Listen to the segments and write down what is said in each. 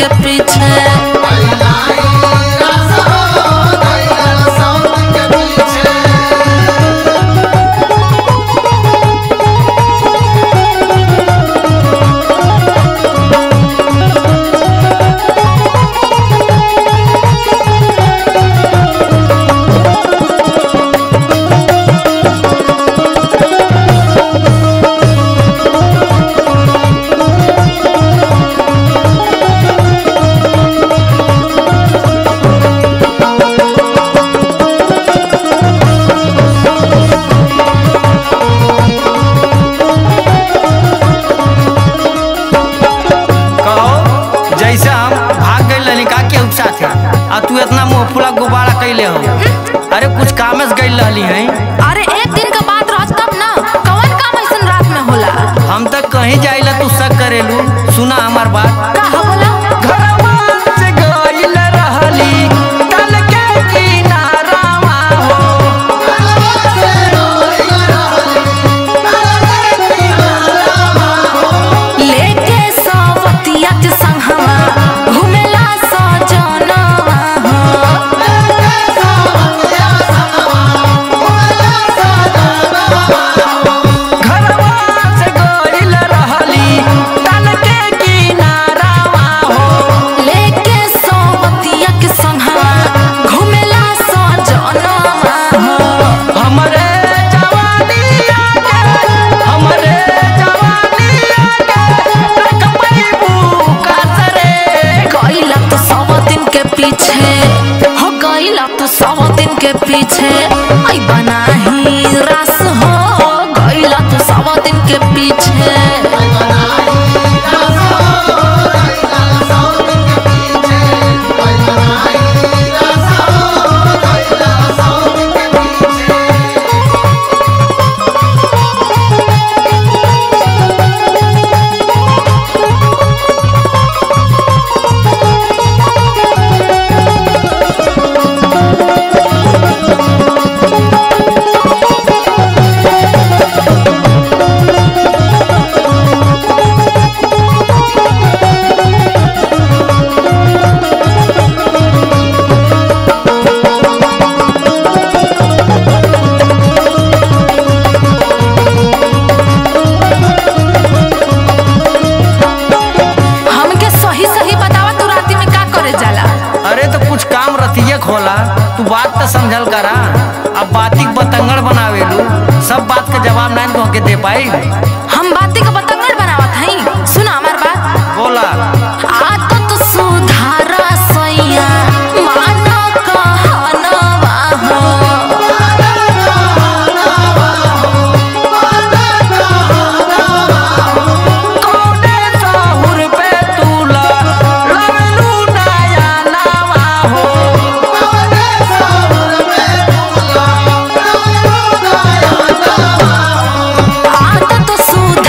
के पीछे। तू इतना मुँह फुला गुब्बारा कैले हो? अरे कुछ काम से गई रहली है। अरे एक दिन का बात रह तब ना, कौन काम ऐसा रात में होला? हम तक कहीं जाइला तू शक करेलू। सुना हमार बात। का बोला? घरवा से गइल रहली तल के किनारावा हो। लेके सवतिया के संगवा घुमेला सजनवा हो। घरवा से गइल रहली तल के किनारावा हो। लेके सवतिया के संगवा घुमेला सजनवा हो। हमरे जवानिया के रख पैबू कासरे। गइला तो 100 दिन के पीछे हो, गइला तो 100 दिन के पीछे। आई बनाही रस हो, गइला तो 100 दिन के पीछे। हमके सही सही बतावा, तू राती में का करे जाला? अरे तो कुछ काम रतिये खोला, तू बात तो समझल करा। अब बाती बतंगड़ बनावेलू, सब बात के जवाब नहीं तो के दे पाई। हम बाती का बतंगड़ बनावत हई। सुना हमार बात। बोला। आदत सुधारा सैया मानो कहनवा हो। कौने साहुर पे तूला लवलू नया नावा हो। आदत सुधारा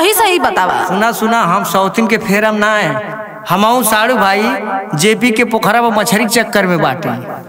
सही सही बतावा। सुना सुना, हम सौतीन के फेरम ना है, हम साड़ू भाई जेपी के पोखरा में मछली चक्कर में बाटे।